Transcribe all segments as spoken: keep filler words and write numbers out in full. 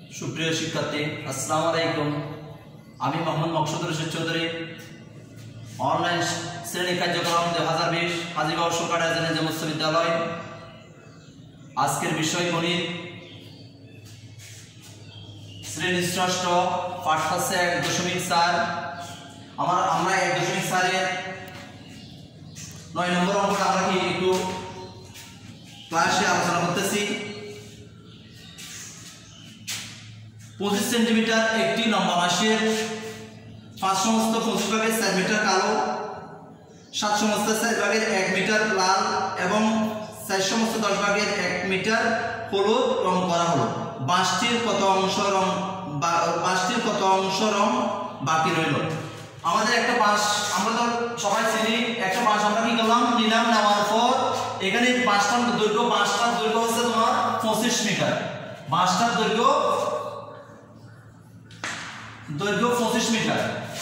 সুপ্রিয় শিক্ষার্থী, আসসালামু আলাইকুম। আমি মোহাম্মদ মকসুদ রশিদ চৌধুরী। অনলাইন শ্রেণী কার্যক্রম দুই হাজার বিশ হাজীগঞ্জ সরকারি আজিজ উচ্চ বিদ্যালয়। আজকের বিষয় গণিত, শ্রেণী ষষ্ঠ, পাঠ হচ্ছে এক দশমিক চার। আমার আমরা এক দশমিক চারের নয় নম্বর অঙ্কটা আমরা কি একটু ক্লাসে আলোচনা করতেছি। পঁচিশ সেন্টিমিটার একটি লম্বা মাসের পাঁচ সমস্ত পঁচিশ ভাগের চার মিটার কালো, সাত সমস্ত চার ভাগের এক মিটার লাল এবং চার সমস্ত দশ ভাগের এক মিটার হলুদ রং করা হলো। বাঁশটির কত অংশ রং বাঁশটির কত অংশ রং বাকি রইল? আমাদের একটা বাঁশ আমরা তো সবাই চিনি, একটা বাঁশ আমরা কি করলাম, নিলাম। নেওয়ার পর এখানে বাঁশটার দৈর্ঘ্য বাঁশটার দৈর্ঘ্য হচ্ছে তোমার পঁচিশ মিটার। বাঁশটার দৈর্ঘ্য দৈর্ঘ্য পঁচিশ মিটার।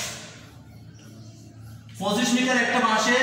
পঁচিশ মিটার একটা বাঁশের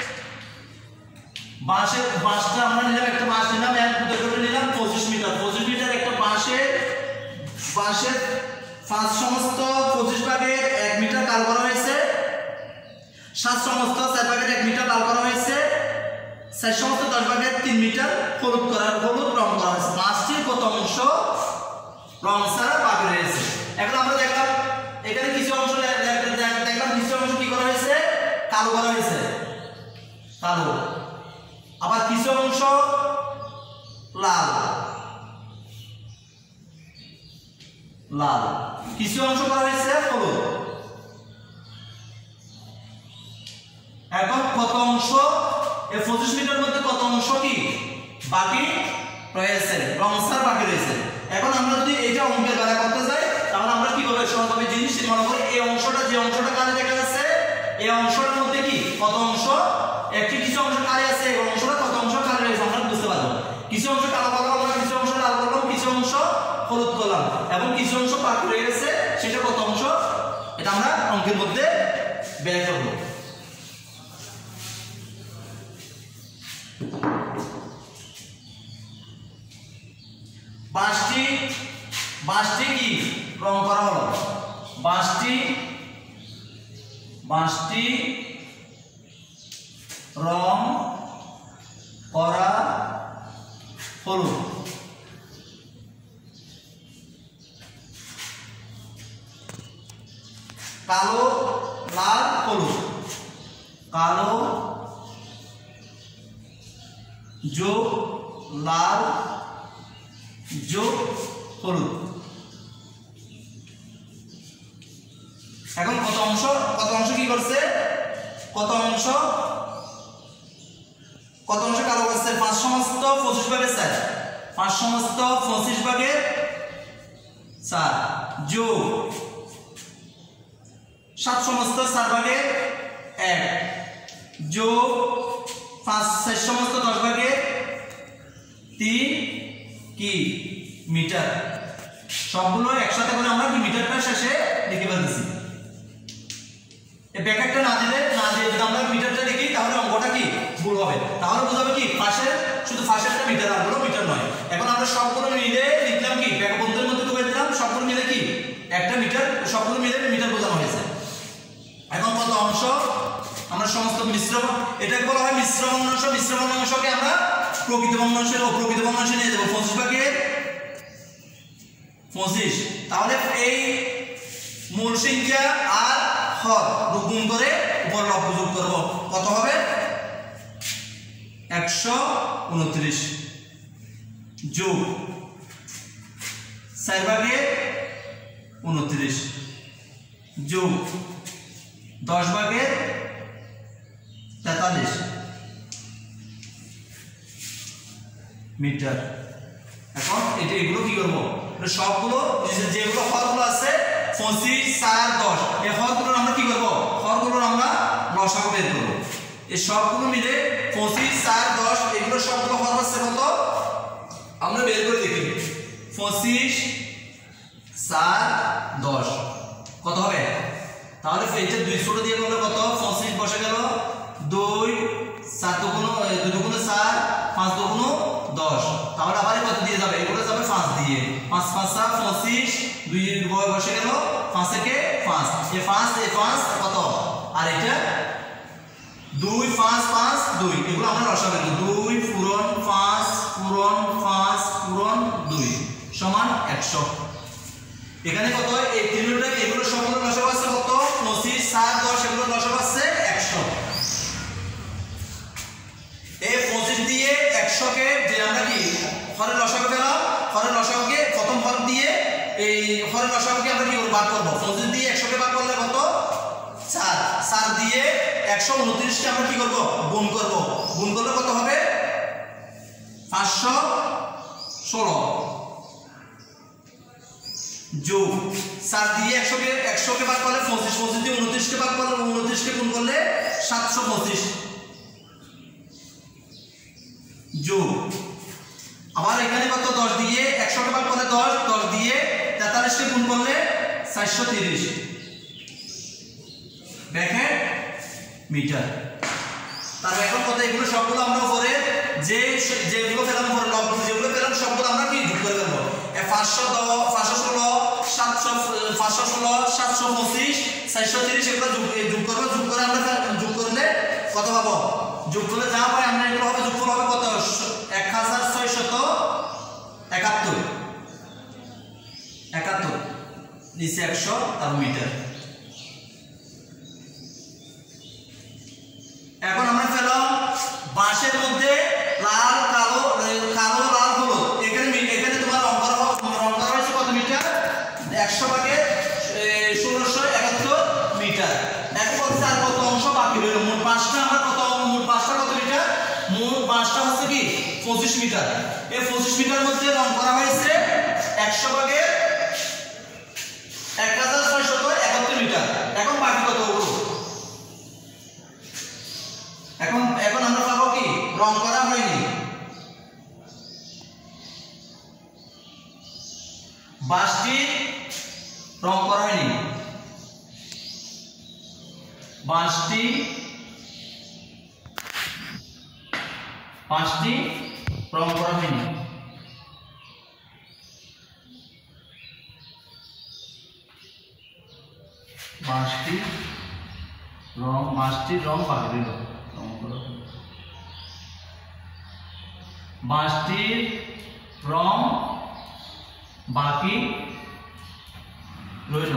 বাঁশের বাঁশটা আমরা নিলাম, একটা বাঁশ নিলাম, এক দৈর্ঘ্য নিলাম পঁচিশ মিটার। পঁচিশ মিটার একটা বাঁশের বাঁশের পাঁচ সমস্ত পঁচিশ ভাগের এক মিটার কাল করা হয়েছে, সাত সমস্ত চার ভাগের এক মিটার লাল করা হয়েছে, চার সমস্ত দশ ভাগের তিন মিটার হলুদ করা হলুদ রং করা হয়েছে। বাঁশটির কত অংশ রং ছাড়া বাকি রয়েছে? এখন আমরা দেখলাম এখানে কিছু অংশ দেখলাম কিছু অংশ কি করা হয়েছে, কালো করা হয়েছে, কালো। আবার কিছু অংশ লাল লাল কিছু অংশ করা হয়েছে হলুদ। এখন কত অংশ এই পঁচিশ মিটার মধ্যে কত অংশ কি বাকি রয়েছে, রং ছাড়া বাকি রয়েছে? এখন আমরা যদি এটা অঙ্কের বেলা করতে যাই তাহলে আমরা কি করব, সহজভাবে জিনিস মনে করি এই অংশটা যে অংশটা কালে দেখা যাচ্ছে এই অংশটার মধ্যে কি কত অংশ, একটি কিছু অংশ কালে আছে, এই অংশটা কত অংশ কালে রয়েছে আমরা বুঝতে পারবো। কিছু অংশ কালো করলাম আমরা, কিছু অংশ লাল করলাম, কিছু অংশ হলুদ করলাম এবং কিছু অংশ বাকি রয়ে গেছে, সেটা কত অংশ এটা আমরা অঙ্কের মধ্যে বের করব। বাঁশটি বাঁশটি কি রং করা হলো, বাঁশটি বাঁশটি রং করা হলো। কালো লাল হলুদ, কালো যোগ লাল যোগ হলুদ। এখন কত অংশ কত অংশ কি করছে, কত অংশ কত অংশ কালো করছে? পাঁচ সমস্ত পঁচিশ ভাগের চার, পাঁচ সমস্ত পঁচিশ ভাগের চার যোগ সাত সমস্ত চার ভাগের এক যোগ পাঁচ চার সমস্ত দশ ভাগের তিন কি মিটার। সবগুলো একসাথে করে আমরা কি মিটারটা শেষে লিখে ফেলতেছি। এই ব্র্যাকেটটা না দিলে না দিয়ে যদি আমরা মিটারটা লিখি তাহলে অঙ্কটা কি ভুল হবে। তাহলে বোঝাবে কি পাশের শুধু পাশেরটা মিটার আর হলো মিটার নয়। এখন আমরা সবগুলো মিলে লিখলাম কি বন্ধুদের মধ্যে ঢুকে দিলাম, সবগুলো মিলে কি একটা মিটার, সবগুলো মিলে মিটার বোঝানো হয়েছে। এখন কত অংশ আমরা সমস্ত মিশ্র, এটাকে বলা হয় মিশ্র ভগ্নাংশ। মিশ্র ভগ্নাংশকে আমরা প্রকৃত ভগ্নাংশের ও প্রকৃত ভগ্নাংশে নিয়ে যাবো পঁচিশ ভাগের পঁচিশ। তাহলে এই মূল সংখ্যা আর হর গুণ করে উপর লব্ধ যোগ করব, কত হবে একশো উনত্রিশ যোগ চার ভাগের উনত্রিশ যোগ দশ ভাগের তেতাল্লিশ মিটার। এখন এটা এগুলো কি করবো, সবগুলো যেগুলো হরগুলো আছে পঁচিশ চার দশ, এই হরগুলো আমরা কি করবো, হরগুলো আমরা লসাগু বের করবো। এই সবগুলো মিলে পঁচিশ চার দশ এগুলো সবগুলো হর হচ্ছে কত আমরা বের করে দেখি। পঁচিশ চার দশ কত হবে? তাহলে এটা দুই ছোট দিয়ে করলে কত, পঁচিশ বসে গেল, দুই চার দুগুণ দুই দুগুণ চার, পাঁচ দুগুণ দশ, তাহলে আবার কত দিয়ে যাবে, এগুলো যাবে পাঁচ দিয়ে, পাঁচ পাঁচা পঁচিশ, দুই বসে গেল, পাঁচ একে পাঁচ, এ পাঁচ এ পাঁচ কত, আর এটা দুই পাঁচ পাঁচ দুই, এগুলো আমরা লসাগু করব, দুই পূরণ পাঁচ পূরণ পাঁচ পূরণ দুই সমান একশো। এখানে কত, এই তিনটা এগুলো সবগুলো লসাগু আছে কত, পঁচিশ সাত দশ, এগুলো লসাগু আছে একশো। এই পঁচিশ দিয়ে একশো কে যে আমরা কি হরের লসাগু পেলাম, হরের লসাগুকে প্রথম হর দিয়ে এই হরের লসাগুকে আমরা কি করব, ভাগ করব। পঁচিশ দিয়ে একশো কে ভাগ করলে কত, চার, চার দিয়ে একশো উনত্রিশ কে আমরা কি করব, গুণ করব। গুণ করলে কত হবে, পাঁচশো ষোলো, যোগ চার দিয়ে একশো কে একশো কে ভাগ করলে পঁচিশ, পঁচিশ দিয়ে উনত্রিশ কে ভাগ করলে উনত্রিশ কে গুণ করলে সাতশো পঁচিশ, যোগ আবার এখানে কত, দশ দিয়ে একশো কে ভাগ করলে দশ, দশ দিয়ে তেতাল্লিশ কে গুণ করলে চারশো তিরিশ ব্র্যাকেট মিটার। তাহলে এখন কত, এগুলো সবগুলো আমরা উপরে যে যেগুলো পেলাম উপরে লব যেগুলো পেলাম সবগুলো আমরা কি যোগ করে ফেলবো। পাঁচশো দশ, পাঁচশো ষোলো, সাতশো পাঁচশো ষোলো, সাতশো পঁচিশ, চারশো তিরিশ, এগুলো যোগ যোগ করবো। যোগ করে আমরা যোগ করলে কত পাবো, যোগ করলে যা পাই আমরা এগুলো হবে, যোগফল হবে কত, এক হাজার ছয়শত একাত্তর, একাত্তর নিচে একশো তার মিটার। এখন আমরা পেলাম বাঁশের মধ্যে লাল কালো কালো লাল হলুদ, এখানে এখানে তোমার রং করা রং করা হয়েছে কত মিটার, একশো ভাগে ষোলোশো একাত্তর মিটার। এখন বলছে আর কত অংশ বাকি রইল, মোট বাঁশটা আমরা কত, মোট বাঁশটা কত মিটার, মোট বাঁশটা হচ্ছে কি পঁচিশ মিটার। এই পঁচিশ মিটার মধ্যে রং করা হয়েছে একশো ভাগে এক হাজার ছয়শত একাত্তর মিটার। এখন বাকি কত, এখন এখন আমরা পাবো কি, রং করা হয়নি, বাঁশটি রং করা হয়নি, বাঁশটি বাঁশটি রং করা হয়নি। বাঁশটি রং বাঁশটির রং বাকি রইল, বাঁশটির রং বাকি রইল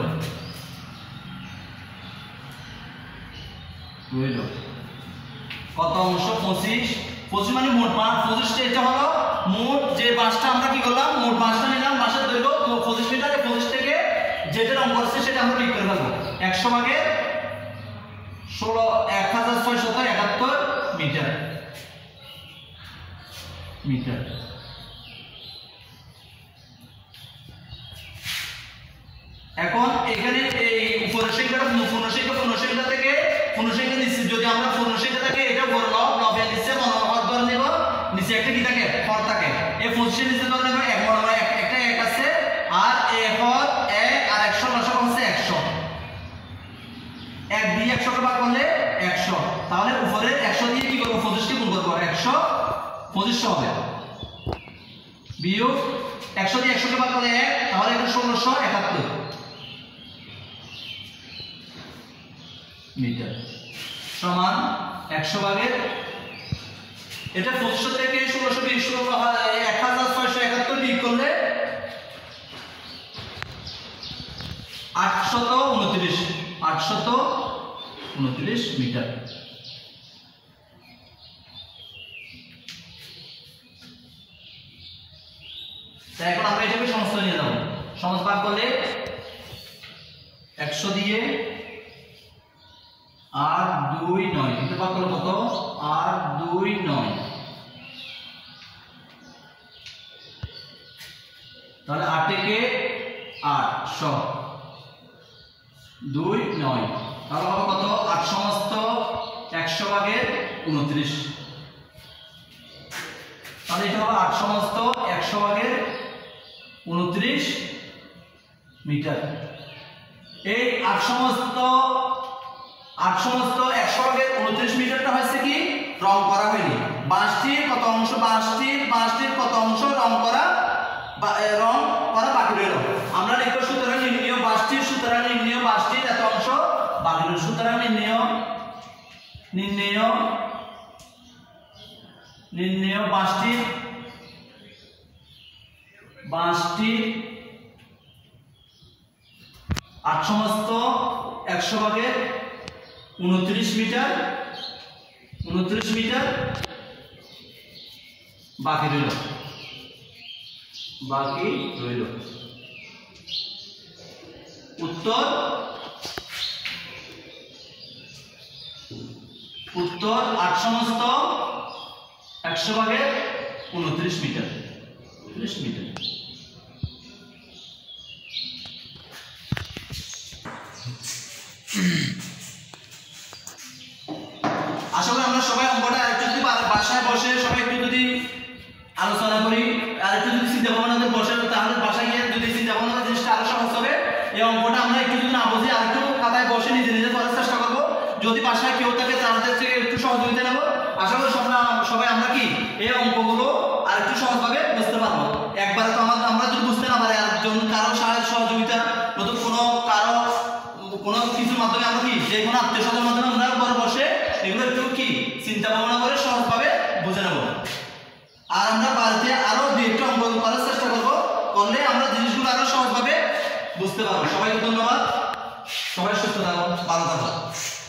রইল কত অংশ, পঁচিশ, পঁচিশ মানে মোট বাঁশ পঁচিশটা, এটা হলো মোট যে বাঁশটা আমরা কি করলাম, মোট বাঁশটা নিলাম, বাঁশের দৈর্ঘ্য পঁচিশ মিটার, পঁচিশ থেকে যেটা রং করছে সেটা আমরা লিখ করে ফেলবো, একশো ভাগে ষোলো এক হাজার ছয়শত একাত্তর মিটার মিটার। এখন এখানে এই উপরের সংখ্যাটা পনেরো সংখ্যা, পনেরো সংখ্যা থেকে পনেরো সংখ্যা নিচে যদি আমরা পনেরো সংখ্যা থাকে এটা বড় লব, লবের নিচে মনোহর ধরে নেব, নিচে একটা কি থাকে, হর থাকে, এই পঁচিশের নিচে ধরে নেব এক মনোহর, একটা এক আছে, আর এ হর এক আর একশো লসক হচ্ছে একশো, এক দিয়ে একশো কে ভাগ করলে একশো, তাহলে উপরে একশো দিয়ে কি করবো, পঁচিশ কে গুণ করবো, একশো পঁচিশশো হবে, বিয়োগ একশো দিয়ে একশো কে ভাগ করলে এক, তাহলে এটা ষোলোশো একাত্তর মিটার সমান একশো ভাগের, এটা পঁচিশশো থেকে ষোলোশো বিশ এক হাজার ছয়শো একাত্তর বিয়োগ করলে আটশত উনত্রিশ, আটশত উনত্রিশ মিটার। এখন আমরা এটাকে সমস্ত নিয়ে যাবো, সমস্ত ভাগ করলে একশো দিয়ে আট দুই নয়, এটা ভাগ করলে কত, আট দুই নয়, তাহলে আট থেকে আটশো দুই নয়, তাহলে হবে কত, আট সমস্ত একশো ভাগের উনত্রিশ, তাহলে এটা হবে আট সমস্ত একশো ভাগের উনত্রিশ মিটার। এই আট সমস্ত আট সমস্ত একশো ভাগের উনত্রিশ মিটারটা হচ্ছে কি রং করা হয়নি। বাঁশটির কত অংশ বাঁশটির বাঁশটির কত অংশ রং করা রং করা বাকি রইল। আমরা লিখব সুতরাং নির্ণয় বাঁশটির সুতরাং নির্ণয় বাঁশটির এত অংশ বাকি রইল। সুতরাং নির্ণয় নির্ণয় নির্ণয় বাঁশটির বাঁশটির আট সমস্ত একশো ভাগের উনত্রিশ মিটার উনত্রিশ মিটার বাকি রইল বাকি রইল। উত্তর উত্তর আট সমস্ত একশো ভাগের উনত্রিশ মিটার উনত্রিশ মিটার। আশা করি আমরা সবাই অঙ্কটা আরেকটু যদি বাসায় বসে সবাই একটু যদি আলোচনা করি আর একটু যদি চিন্তা ভাবনা করে বসে তাহলে বাসায় গিয়ে যদি চিন্তা ভাবনা করে জিনিসটা আরো সহজ হবে। এই অঙ্কটা আমরা একটু যদি না বুঝি আর একটু খাতায় বসে নিজে নিজে করার চেষ্টা করবো। যদি বাসায় কেউ থাকে তাদের থেকে একটু সহযোগিতা নেবো। আশা করি সবাই আমরা কি এই অঙ্কগুলো আর একটু সহজভাবে বুঝতে পারবো। একবারে তো আমাদের আমরা যদি বুঝতে না পারি একজন কারো সাহায্য সহযোগিতা নতুন কোনো কারো কোনো কিছুর মাধ্যমে আমরা কি যে কোনো আত্মীয় স্বজনের মাধ্যমে আমরা ঘরে বসে এগুলো একটু কি চিন্তা ভাবনা করে সহজভাবে বুঝে নেব। আর আমরা বাড়িতে আরো দুই একটা অঙ্ক করার চেষ্টা করবো, করলে আমরা জিনিসগুলো আরো সহজভাবে বুঝতে পারবো। সবাইকে ধন্যবাদ, সবাই সুস্থ থাকো, ভালো থাকো।